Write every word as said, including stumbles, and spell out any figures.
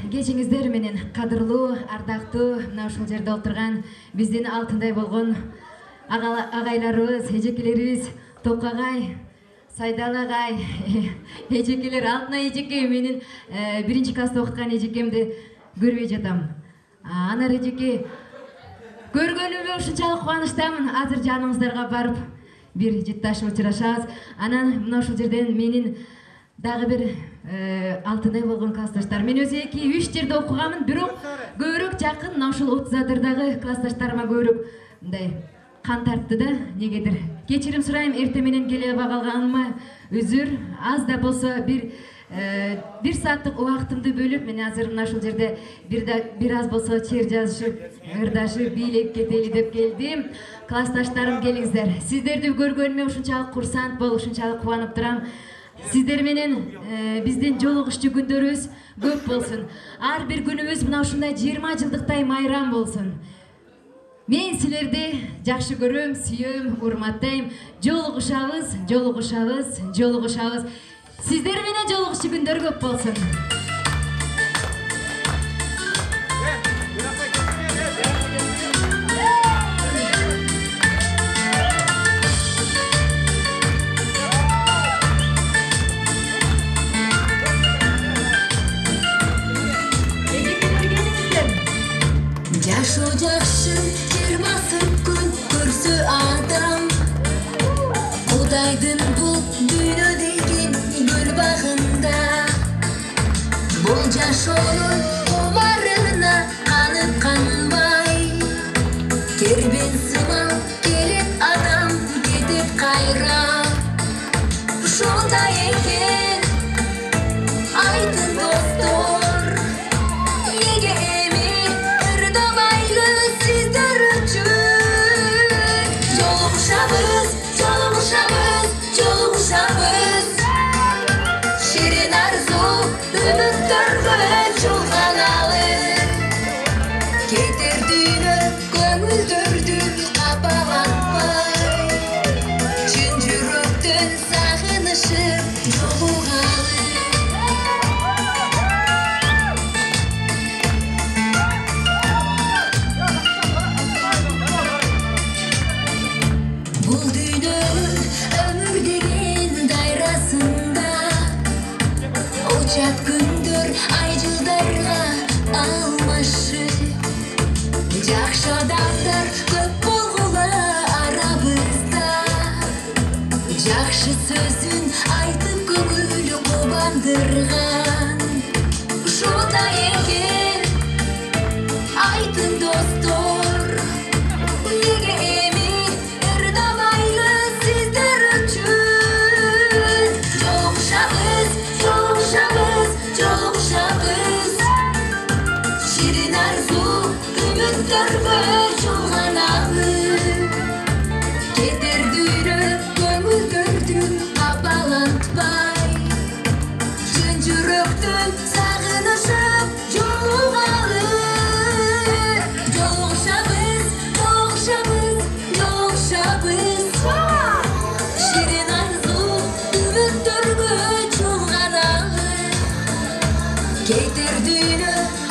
кечиңиздер менен кадырлуу, ардактуу мына ушул жерде отурган биздин алтындай болгон агайларыбыз, эжекелерибиз, Токагай, Сайдал агай, эжекелер, Алтынай эжеке, менин биринчи класста окуткан эжекемди көрбөй жатам. Анар эжеке, көргөнүмө ушунчалык кубанычтамын. Азыр жаныңыздарга барып бир жытташып учурашабыз. Анан мына ушул жерден менин дагы бир алтындай болгон классташтар. Мен өзү эки үч жерде окуганмын, бирок көбүрөөк жакын мына ушул отуз адырдагы классташтарыма көбүрөөк мындай кан тартты да, негедир. Кечирим сурайм, эрте менен келе албай калганыма үзүр. Аз да болсо бир бир сааттык убактымды бөлүп, мен азыр мына ушул жерде бир бир аз болсо чер жазышып, ырдашып, бийлеп кетели деп келдим. Классташтарым, келиңиздер. Сиздерди көргөнүмө ушунчалык курсант болуп, ушунчалык кубанып турам. Сиздер менен биздин жолугушчу күндөрүбүз көп болсун. Ар бир күнүбүз мына ушундай жыйырма жылдыктай майрам болсун. Мен силерди жакшы көрөм, сүйөм, урматтайм. Жолугушабыз, жолугушабыз, жолугушабыз. Сиздер менен жолугушчу күндөр көп болсун. Жашоо жакшы, жыйырмасын күн көрсө адам. Кудайдын бул дүйнө деген гүл багында. Бул жашоонун кумарына канып канбай, кербен сымал келет адам, кетет кайра. Ошондой экен айтын достор, неге эми ырдабайлы сиздер үчүн? Жолугушабыз, жолугушабыз, жолугушабыз. Ширин арзу үмүттөргө чулганалы. Кетер дүйнө көңүлдөрдү капаланбай, чын жүрөктөн сагынышып жолугалы. Бул дүйнө өмүр деген дайрасында, учат күндөр ай жылдарга алмашып. Жакшы адамдар көп болгула арабызда, жакшы сөзүн айтып көңүл кубандырган. Ошондой экен айтын достор, неге эми ырдабайлы сиздер үчүн? Жолугушабыз, жолугушабыз, жолугушабыз. Ширин арзу үмүттөргө чулганалы. Кетер дүйнө көңүлдөрдү капалантпай, чын жүрөктөн сагынышып жолугалы. Жолугушабыз, жолугушабыз, жолугушабыз. Ширин арзу үмүттөргө чулганалы. Кетер дүйнө